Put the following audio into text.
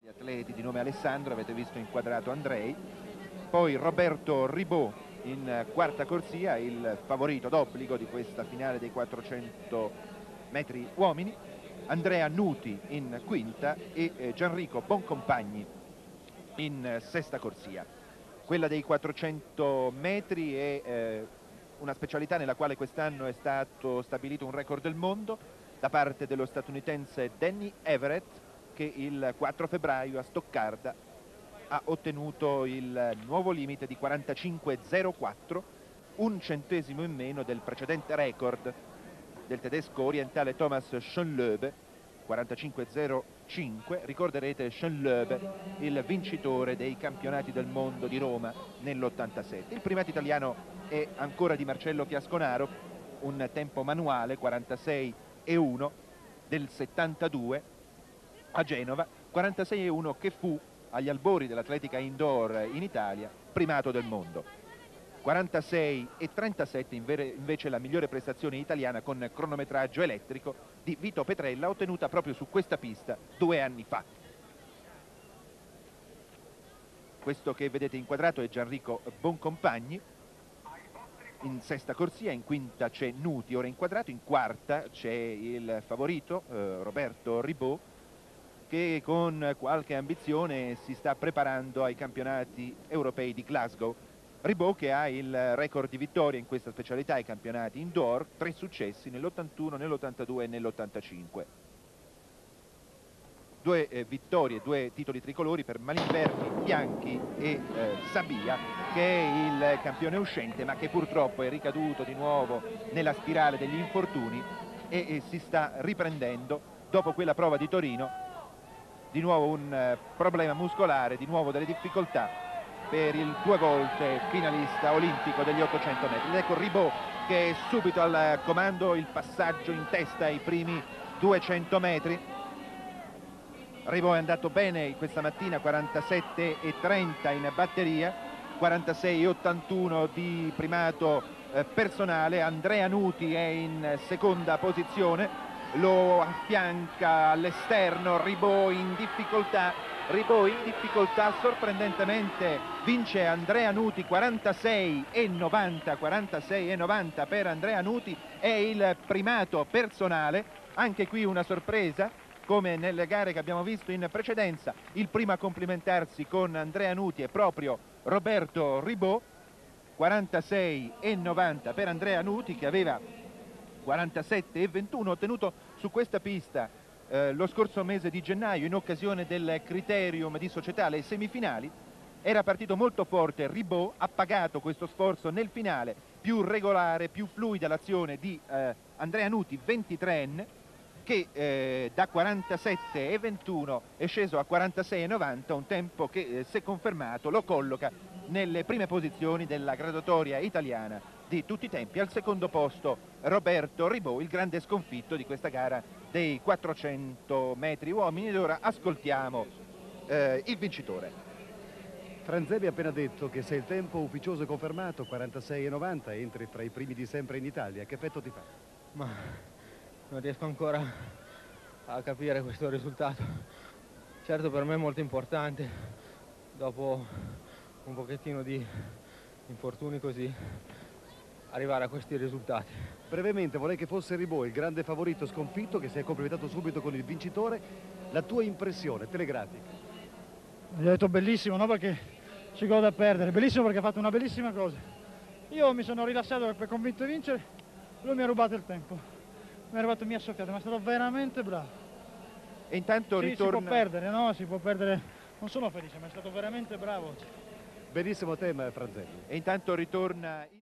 Gli atleti di nome Alessandro, avete visto inquadrato Andrei, poi Roberto Ribot in quarta corsia, il favorito d'obbligo di questa finale dei 400 metri uomini, Andrea Nuti in quinta e Gianrico Boncompagni in sesta corsia. Quella dei 400 metri è una specialità nella quale quest'anno è stato stabilito un record del mondo da parte dello statunitense Danny Everett, che il 4 febbraio a Stoccarda ha ottenuto il nuovo limite di 45,04, un centesimo in meno del precedente record del tedesco orientale Thomas Schönlöbe, 45,05. Ricorderete Schönlöbe, il vincitore dei campionati del mondo di Roma nell'87. Il primato italiano è ancora di Marcello Fiasconaro, un tempo manuale 46,1 del 72 a Genova, 46,1 che fu agli albori dell'atletica indoor in Italia primato del mondo. 46,37 invece la migliore prestazione italiana con cronometraggio elettrico di Vito Petrella, ottenuta proprio su questa pista 2 anni fa. Questo che vedete inquadrato è Gianrico Boncompagni in sesta corsia, in quinta c'è Nuti ora inquadrato, in quarta c'è il favorito Roberto Ribot, che con qualche ambizione si sta preparando ai campionati europei di Glasgow. Ribot che ha il record di vittorie in questa specialità ai campionati indoor, 3 successi nell'81, nell'82 e nell'85. 2 vittorie, 2 titoli tricolori per Malimberti, Bianchi e Sabia, che è il campione uscente ma che purtroppo è ricaduto di nuovo nella spirale degli infortuni e si sta riprendendo dopo quella prova di Torino. Di nuovo un problema muscolare, di nuovo delle difficoltà per il 2 volte finalista olimpico degli 800 metri. Ed ecco Ribot che è subito al comando, il passaggio in testa ai primi 200 metri. Ribot è andato bene questa mattina, 47,30 in batteria, 46,81 di primato personale. Andrea Nuti è in seconda posizione, lo affianca all'esterno Ribot in difficoltà. Sorprendentemente vince Andrea Nuti, 46,90 per Andrea Nuti, è il primato personale. Anche qui una sorpresa, come nelle gare che abbiamo visto in precedenza. Il primo a complimentarsi con Andrea Nuti è proprio Roberto Ribot, 46,90 per Andrea Nuti, che aveva 47,21 ottenuto su questa pista lo scorso mese di gennaio in occasione del criterium di società, le semifinali. Era partito molto forte Ribot, ha pagato questo sforzo nel finale, più regolare, più fluida l'azione di Andrea Nuti, 23enne, che da 47,21 è sceso a 46,90, un tempo che se confermato lo colloca nelle prime posizioni della graduatoria italiana di tutti i tempi. Al secondo posto Roberto Ribot, il grande sconfitto di questa gara dei 400 metri uomini. Ed ora ascoltiamo il vincitore. Franzemi ha appena detto che se il tempo ufficioso è confermato, 46,90, entri fra i primi di sempre in Italia. Che effetto ti fa? Ma non riesco ancora a capire questo risultato. Certo, per me è molto importante, dopo un pochettino di infortuni così, arrivare a questi risultati. Brevemente, vorrei che fosse Ribot il grande favorito sconfitto, che si è complimentato subito con il vincitore. La tua impressione telegrafica? Gli ho detto bellissimo, no, perché ci godo a perdere, bellissimo perché ha fatto una bellissima cosa. Io mi sono rilassato per convinto di vincere, lui mi ha rubato il tempo, mi ha soffiato, ma è stato veramente bravo. E intanto sì, ritorna... si può perdere, no? Si può perdere, non sono felice, ma è stato veramente bravo. Benissimo tema, Franzemi. E intanto ritorna...